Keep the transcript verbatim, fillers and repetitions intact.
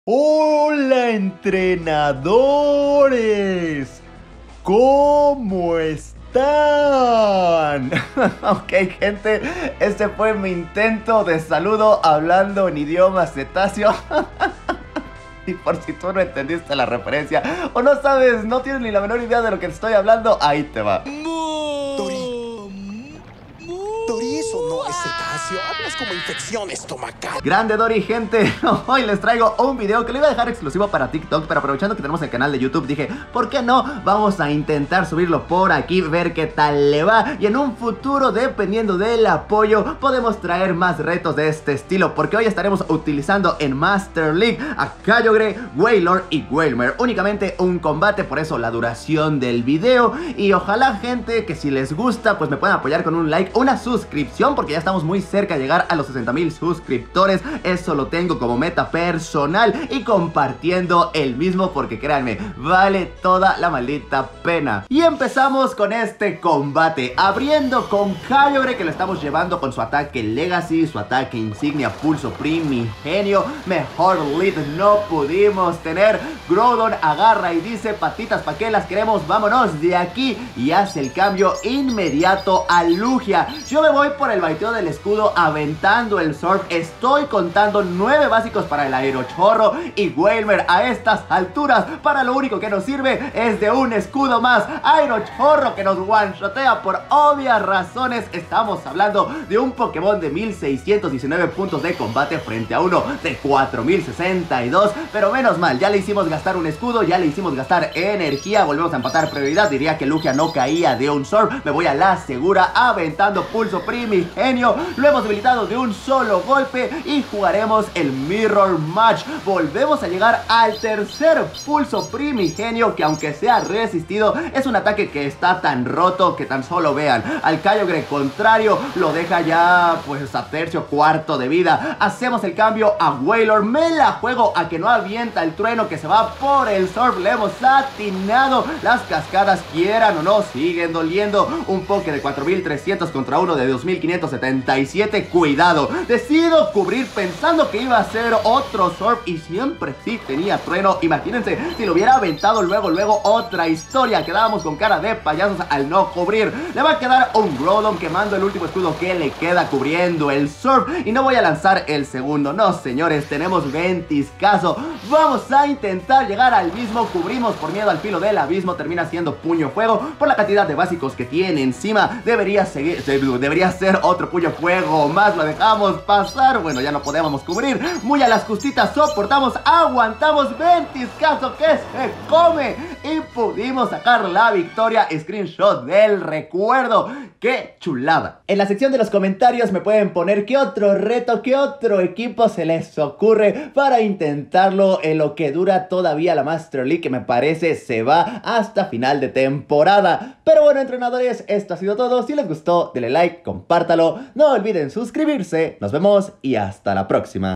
Hola entrenadores, ¿cómo están? Ok, gente, este fue mi intento de saludo hablando en idioma cetáceo. Y por si tú no entendiste la referencia o no sabes, no tienes ni la menor idea de lo que estoy hablando, ahí te va. Tori. Tori, eso no es cetáceo. Hablas como infección estomacal. Grande Dory, gente. Hoy les traigo un video que le iba a dejar exclusivo para TikTok, pero aprovechando que tenemos el canal de YouTube dije, ¿por qué no? Vamos a intentar subirlo por aquí, ver qué tal le va. Y en un futuro, dependiendo del apoyo, podemos traer más retos de este estilo, porque hoy estaremos utilizando en Master League a Kyogre, Wailord y Wailmer. Únicamente un combate, por eso la duración del video. Y ojalá, gente, que si les gusta, pues me puedan apoyar con un like, una suscripción, porque ya estamos muy cerca de llegar a los sesenta mil suscriptores. Eso lo tengo como meta personal, y compartiendo el mismo, porque créanme, vale toda la maldita pena. Y empezamos con este combate, abriendo con Kyogre, que lo estamos llevando con su ataque Legacy, su ataque insignia Pulso Primigenio. Mejor lead no pudimos tener. Groudon agarra y dice, patitas, ¿pa' qué las queremos? Vámonos de aquí. Y hace el cambio inmediato a Lugia. Yo me voy por el baiteo del escudo, aventando el Surf. Estoy contando nueve básicos para el Aerochorro. Y Wailmer a estas alturas, para lo único que nos sirve es de un escudo más. Aerochorro que nos one-shotea por obvias razones. Estamos hablando de un Pokémon de mil seiscientos diecinueve puntos de combate frente a uno de cuatro mil sesenta y dos. Pero menos mal, ya le hicimos gastar un escudo, ya le hicimos gastar energía. Volvemos a empatar prioridad. Diría que Lugia no caía de un Surf. Me voy a la segura, aventando Pulso Primigenio. Lo hemos debilitado de un solo golpe y jugaremos el Mirror Match. Volvemos a llegar al tercer Pulso Primigenio, que aunque sea resistido, es un ataque que está tan roto que tan solo vean. Al Kyogre contrario lo deja ya pues a tercio cuarto de vida. Hacemos el cambio a Wailord. Me la juego a que no avienta el trueno, que se va por el Surf. Le hemos atinado. Las cascadas, quieran o no, siguen doliendo. Un Poké de cuatro mil trescientos contra uno de dos mil quinientos setenta y siete. Cuidado, decido cubrir pensando que iba a ser otro Surf, y siempre sí tenía trueno. Imagínense si lo hubiera aventado luego, luego otra historia. Quedábamos con cara de payasos al no cubrir. Le va a quedar un Groudon quemando el último escudo que le queda cubriendo el Surf, y no voy a lanzar el segundo. No, señores, tenemos ventiscazo. Vamos a intentar llegar al mismo. Cubrimos por miedo al filo del abismo. Termina siendo puño fuego por la cantidad de básicos que tiene encima. Debería seguir, debería ser otro puño fuego más. Lo dejamos pasar. Bueno, ya no podemos cubrir. Muy a las justitas soportamos, aguantamos. Ventiscazo que se come, y pudimos sacar la victoria. Screenshot del recuerdo. ¡Qué chulada! En la sección de los comentarios me pueden poner qué otro reto, qué otro equipo se les ocurre para intentarlo en lo que dura todavía la Master League, que me parece se va hasta final de temporada. Pero bueno, entrenadores, esto ha sido todo. Si les gustó, denle like, compártalo. No olviden suscribirse. Nos vemos y hasta la próxima.